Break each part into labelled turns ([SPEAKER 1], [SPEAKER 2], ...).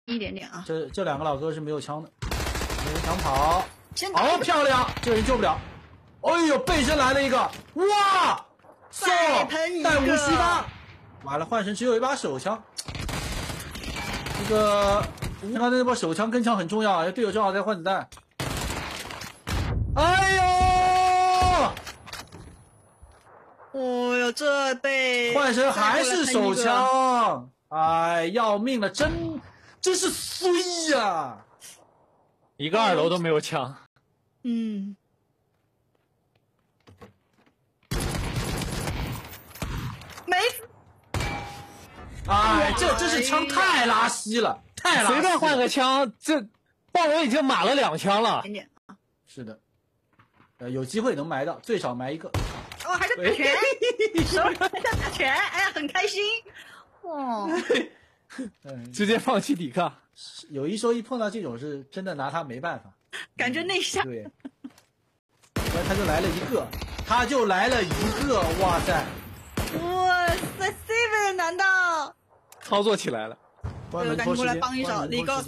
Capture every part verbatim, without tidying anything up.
[SPEAKER 1] 一点点啊。
[SPEAKER 2] 这这两个老哥是没有枪的，没人抢跑。
[SPEAKER 1] 先
[SPEAKER 2] 好漂亮，这个人救不了。哎呦，背身来了一个，哇！送带无虚发，完了，幻神只有一把手枪。这个刚才那波手枪跟枪很重要，队友正好在换子弹。哎呦！
[SPEAKER 1] 哦哟，这被
[SPEAKER 2] 幻神还是手枪，哎，要命了，真真是衰呀、啊！
[SPEAKER 3] 一个二楼都没有枪。
[SPEAKER 1] 嗯。没。
[SPEAKER 2] 哎，这这是枪太拉稀了，太拉稀了。
[SPEAKER 3] 随便换个枪，这豹人已经码了两枪了。
[SPEAKER 1] 点点啊。
[SPEAKER 2] 是的，呃，有机会能埋到，最少埋一个。
[SPEAKER 1] 哦，还在打拳，手还在打拳，哎呀，很开心。哦。
[SPEAKER 2] 嗯，
[SPEAKER 3] 直接放弃抵抗。
[SPEAKER 2] 有一说一，碰到这种是真的拿他没办法。
[SPEAKER 1] 感觉内向。
[SPEAKER 2] 对。他就来了一个，他就来了一个，哇塞！
[SPEAKER 1] 哇塞 ，Seven 难道？
[SPEAKER 3] 操作起来了。
[SPEAKER 2] 关门
[SPEAKER 1] 赶紧过来帮一手，李哥。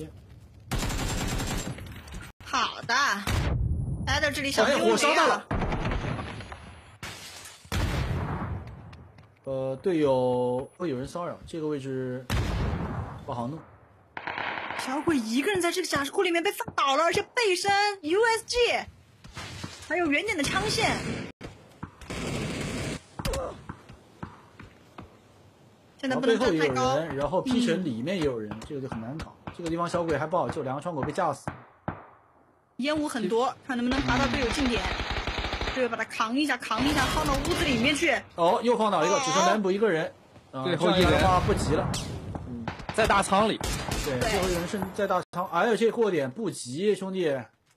[SPEAKER 1] 好的，来到这里小
[SPEAKER 2] 心火烧到了。呃，队友会有人骚扰，这个位置不好弄。
[SPEAKER 1] 小鬼一个人在这个假尸库里面被放倒了，而且背身 U S G， 还有远点的枪线。现在不能站太高。
[SPEAKER 2] 背后也有人，然后 P 城里面也有人，嗯、这个就很难搞。这个地方小鬼还不好救，两个窗口被架死。
[SPEAKER 1] 烟雾很多，看能不能爬到队友近点。队友把他扛一下，扛一下，放到屋子里面去。
[SPEAKER 2] 哦，又放倒一个，只剩南补一个人。啊、
[SPEAKER 3] 最后一人
[SPEAKER 2] 的话不急了。
[SPEAKER 3] 嗯，在大仓里。
[SPEAKER 2] 对，最后一人是在大仓。哎呦，这过点不急，兄弟。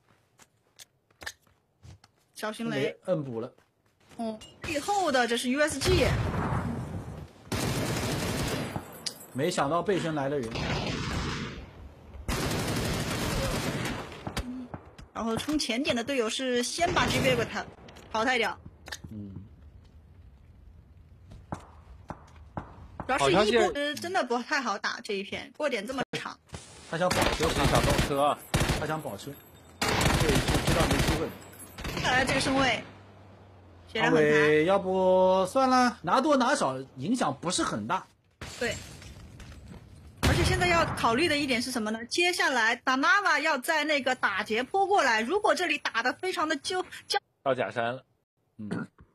[SPEAKER 1] 小心雷。
[SPEAKER 2] 摁补了。
[SPEAKER 1] 哦，背后的这是 U S G。
[SPEAKER 2] 没想到背身来了人。
[SPEAKER 1] 嗯，然后冲前点的队友是先把 G B 给他淘汰掉。
[SPEAKER 2] 嗯。
[SPEAKER 1] 主要是一波真的不太好打这一片，过点这么长。
[SPEAKER 2] 他想保车，
[SPEAKER 3] 小动车，
[SPEAKER 2] 他想保车，这知道没机会。
[SPEAKER 1] 哎，这个身位，
[SPEAKER 2] 阿伟，要不算了，拿多拿少影响不是很大。
[SPEAKER 1] 对。而且现在要考虑的一点是什么呢？接下来达纳瓦要在那个打劫坡过来，如果这里打的非常的就就
[SPEAKER 3] 到假山了。
[SPEAKER 2] 嗯。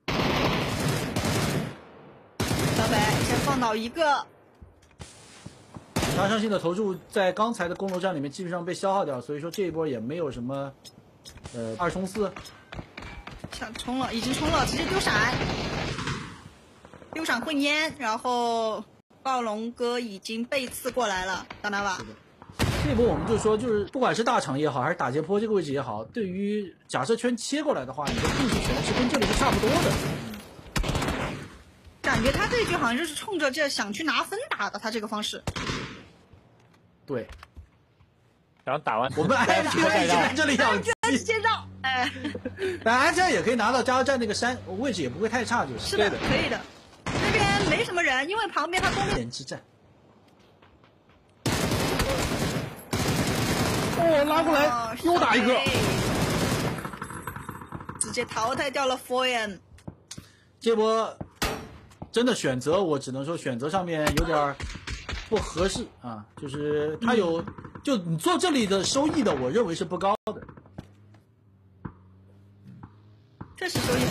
[SPEAKER 1] 小北先放倒一个。
[SPEAKER 2] 杀伤性的投注在刚才的公路战里面基本上被消耗掉，所以说这一波也没有什么，呃，二冲四。
[SPEAKER 1] 想冲了，已经冲了，直接丢闪，丢闪混烟，然后暴龙哥已经被刺过来了，达纳瓦。
[SPEAKER 2] 是的。这波我们就说，就是不管是大场也好，还是打劫坡这个位置也好，对于假设圈切过来的话，你的控制权是跟这里是差不多的。
[SPEAKER 1] 感觉他这一局好像就是冲着这想去拿分打的，他这个方式。
[SPEAKER 2] 对。
[SPEAKER 3] 然后打完，
[SPEAKER 2] 我们安全一直在这里养鸡，
[SPEAKER 1] 先绕，哎，
[SPEAKER 2] 但安全也可以拿到加油站那个山位置，也不会太差，就是。
[SPEAKER 1] 是的，可以的。那边没什么人，因为旁边他公
[SPEAKER 2] 前之战。
[SPEAKER 3] 哦，拉过来，哦、又打一个，
[SPEAKER 1] 直接淘汰掉了 four M。
[SPEAKER 2] 这波真的选择，我只能说选择上面有点不合适啊，就是他有。嗯，就你做这里的收益的，我认为是不高的。
[SPEAKER 1] 确实收益。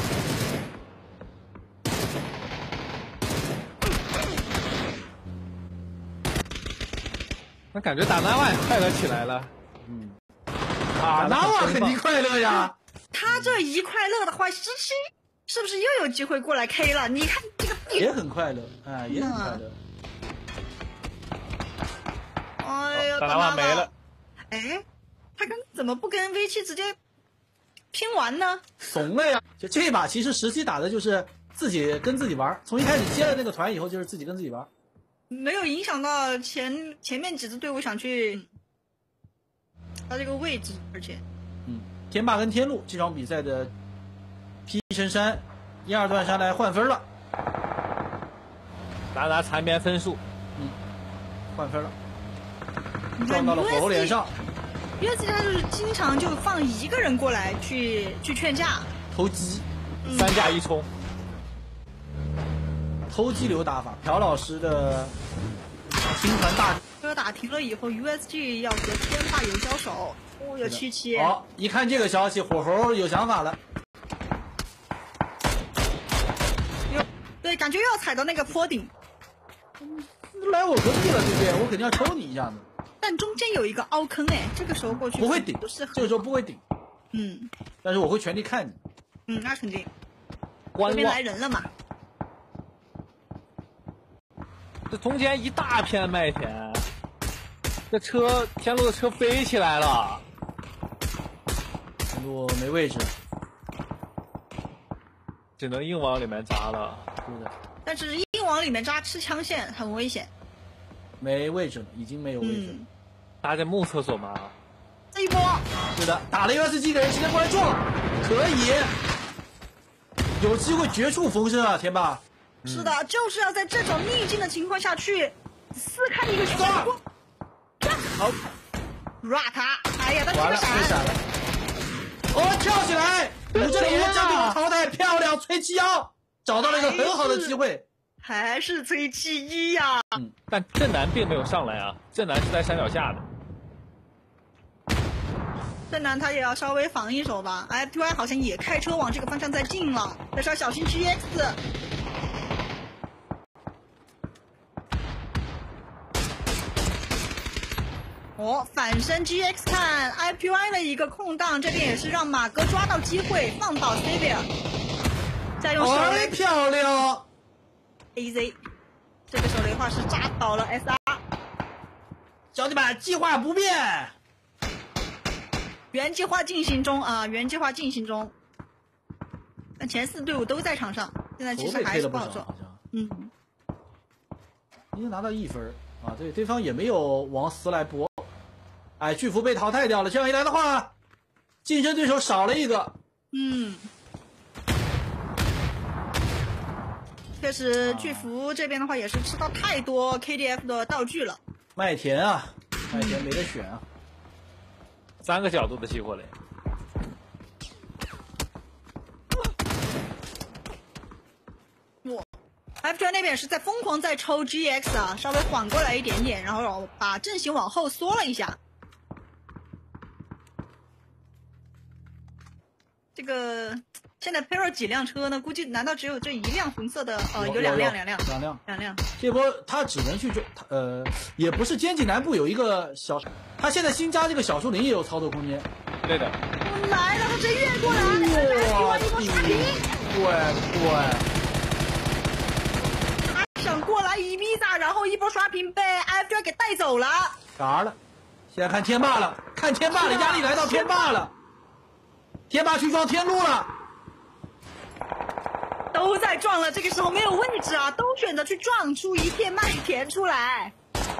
[SPEAKER 3] 那感觉打纳瓦也快乐起来了。
[SPEAKER 2] 嗯，打纳瓦肯定快乐呀。
[SPEAKER 1] 他这一快乐的话，十七是不是又有机会过来 K 了？你看这个
[SPEAKER 2] 也很快乐，啊，也很快乐。
[SPEAKER 1] 哎呦，
[SPEAKER 3] 打纳瓦没了。
[SPEAKER 1] 哎，他刚怎么不跟 V 七直接拼完呢？
[SPEAKER 2] 怂了呀！就这把其实十七打的就是自己跟自己玩，从一开始接了那个团以后就是自己跟自己玩，
[SPEAKER 1] 没有影响到前前面几支队伍想去他这个位置，而且，
[SPEAKER 2] 嗯，天霸跟天路这场比赛的 P 神山一二段山来换分了，
[SPEAKER 3] 拿拿残边分数，
[SPEAKER 2] 嗯，换分了。 撞到了火候脸上。
[SPEAKER 1] U S G 他就是经常就放一个人过来去去劝架，
[SPEAKER 2] 偷鸡，
[SPEAKER 1] 嗯、
[SPEAKER 3] 三架一冲，
[SPEAKER 2] 偷鸡流打法。朴老师的兵团大
[SPEAKER 1] 车打停了以后 ，U S G 要和天霸有交手。哦，有七七。
[SPEAKER 2] 好，一看这个消息，火候有想法了。
[SPEAKER 1] 有，对，感觉又要踩到那个坡顶。
[SPEAKER 2] 来我隔壁了，对不对？我肯定要抽你一下子。
[SPEAKER 1] 但中间有一个凹坑哎，这个时候过去
[SPEAKER 2] 不会顶，
[SPEAKER 1] 不是
[SPEAKER 2] 这个时候不会顶。
[SPEAKER 1] 嗯，
[SPEAKER 2] 但是我会全力看你。
[SPEAKER 1] 嗯，那肯定。
[SPEAKER 3] 观
[SPEAKER 1] 这边来人了嘛？
[SPEAKER 3] 这中间一大片麦田，这车天路的车飞起来了。
[SPEAKER 2] 天路没位置，
[SPEAKER 3] 只能硬往里面扎了。
[SPEAKER 2] 是的。
[SPEAKER 1] 但是硬往里面扎吃枪线很危险。
[SPEAKER 2] 没位置了，已经没有位置了。
[SPEAKER 1] 嗯、
[SPEAKER 3] 搭在木厕所吗？
[SPEAKER 1] 这一波。
[SPEAKER 2] 是的，打了 U S G 的人直接过来撞，可以，有机会绝处逢生啊，天霸。
[SPEAKER 1] 是的，嗯、就是要在这种逆境的情况下去撕开一个圈。
[SPEAKER 2] 好
[SPEAKER 1] ，ra 他，哎呀，他
[SPEAKER 2] 完了，被闪了。哦，跳起来，捂着脸将对方淘汰，漂亮，崔七幺找到了一个很好的机会。
[SPEAKER 1] 还是崔七一呀、啊，
[SPEAKER 3] 嗯，但正南并没有上来啊，正南是在山脚下的。
[SPEAKER 1] 正南他也要稍微防一手吧 ，F T Y 好像也开车往这个方向在进了，但是要小心 G X。哦，反身 G X 看 I P Y 的一个空档，这边也是让马哥抓到机会放倒 Savia， 再用手雷、
[SPEAKER 2] 哎、漂亮。
[SPEAKER 1] A Z， 这个手雷话是炸倒了 S R，
[SPEAKER 2] 兄弟们，计划不变，
[SPEAKER 1] 原计划进行中啊，原计划进行中。那前四队伍都在场上，现在其实还是不好说。嗯，
[SPEAKER 2] 已经拿到一分啊，对，对方也没有往死来搏。哎，巨幅被淘汰掉了，这样一来的话，竞争对手少了一个。
[SPEAKER 1] 嗯。确实，巨幅这边的话也是吃到太多 K D F 的道具了。
[SPEAKER 2] 麦田啊，麦田没得选啊，
[SPEAKER 3] 三个角度的激活雷。
[SPEAKER 1] 哇 ，F 圈那边也是在疯狂在抽 G X 啊，稍微缓过来一点点，然后把阵型往后缩了一下。这个。现在 Pero 几辆车呢？估计难道只有这一辆红色的？呃，有两辆，两辆，
[SPEAKER 2] 两辆，
[SPEAKER 1] 两辆。
[SPEAKER 2] 这波他只能去做，呃，也不是GenG南部有一个小，他现在新加这个小树林也有操作空间。
[SPEAKER 3] 对的。
[SPEAKER 1] 我来了，他直接越过来，
[SPEAKER 2] 哇，
[SPEAKER 1] 一波刷屏。
[SPEAKER 2] 对对。
[SPEAKER 1] 他想过来一逼炸，然后一波刷屏被 F 圈给带走了。
[SPEAKER 2] 嘎了，现在看天霸了，看天霸了，压力来到天霸了，天霸去撞天路了。
[SPEAKER 1] 都在撞了，这个时候没有位置啊，都选择去撞出一片麦田出来。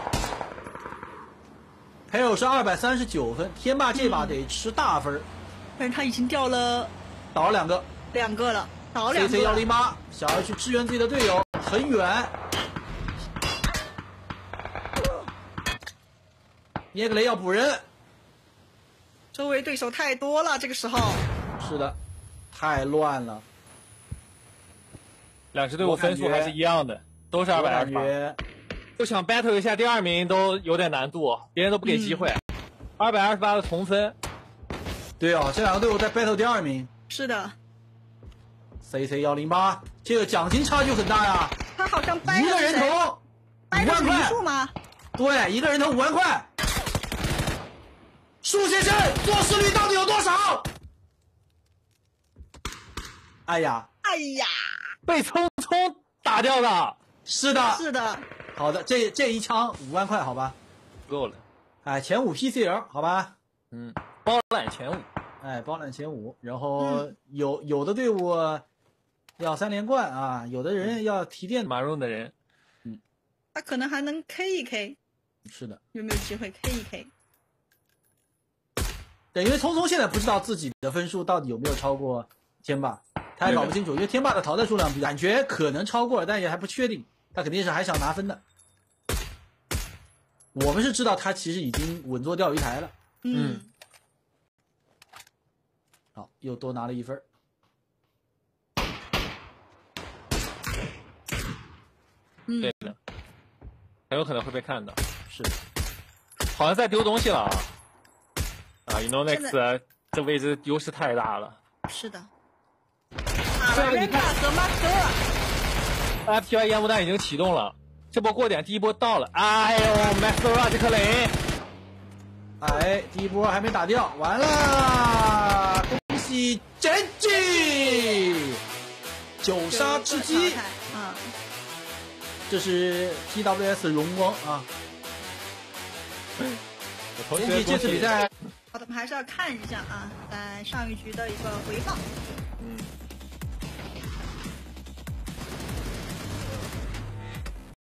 [SPEAKER 2] 裴友是二百三十九分，天霸这把得吃大分、嗯，
[SPEAKER 1] 但是他已经掉了，
[SPEAKER 2] 倒了两个，
[SPEAKER 1] 两个了，倒两个了。
[SPEAKER 2] C C 一零八想要去支援自己的队友，很远。捏个雷要补人，
[SPEAKER 1] 周围对手太多了，这个时候。
[SPEAKER 2] 是的，太乱了。
[SPEAKER 3] 两支队伍分数还是一样的，都是二百二十八。就想 battle 一下第二名都有点难度，别人都不给机会。二百二十八的同分。
[SPEAKER 2] 对啊，这两个队伍在 battle 第二名。
[SPEAKER 1] 是的。
[SPEAKER 2] C C 一零八，这个奖金差距很大呀。
[SPEAKER 1] 他好像
[SPEAKER 2] 一个人头五万块
[SPEAKER 1] 数吗？
[SPEAKER 2] 对，一个人头五万块。树先生，做事率到底有多少？哎呀，
[SPEAKER 1] 哎呀。
[SPEAKER 3] 被匆匆打掉的，
[SPEAKER 2] 是的，
[SPEAKER 1] 是的。
[SPEAKER 2] 好的，这这一枪五万块，好吧，
[SPEAKER 3] 够了。
[SPEAKER 2] 哎，前五 P C L， 好吧，
[SPEAKER 3] 嗯，包揽前五，
[SPEAKER 2] 哎，包揽前五。然后有、嗯、有的队伍要三连冠啊，有的人要提电
[SPEAKER 3] 马润的人，
[SPEAKER 1] 嗯，他可能还能 K 一 K。
[SPEAKER 2] 是的，
[SPEAKER 1] 有没有机会 K 一 K？
[SPEAKER 2] 对，因为聪聪现在不知道自己的分数到底有没有超过天霸。他还搞不清楚，因为天霸的淘汰数量比感觉可能超过了，但也还不确定。他肯定是还想拿分的。 我们是知道他其实已经稳坐钓鱼台了。
[SPEAKER 1] 嗯。
[SPEAKER 2] 好，又多拿了一分。
[SPEAKER 1] 嗯，
[SPEAKER 3] 对的，很有可能会被看到。
[SPEAKER 2] 是的，
[SPEAKER 3] 好像在丢东西了啊！啊 ，Inonex 这位置优势太大了。
[SPEAKER 1] 是的。卡了人卡和马克。
[SPEAKER 3] F P Y 烟雾弹已经启动了，这波过点，第一波到了。哎呦 ，Master 这颗雷！
[SPEAKER 2] 哎，第一波还没打掉，完了！恭喜 GenG 九杀吃鸡。
[SPEAKER 1] 嗯。
[SPEAKER 2] 这是 T W S 荣光啊！
[SPEAKER 3] 同学，
[SPEAKER 2] 这次比赛，
[SPEAKER 1] 好的，我们还是要看一下啊，在上一局的一个回放。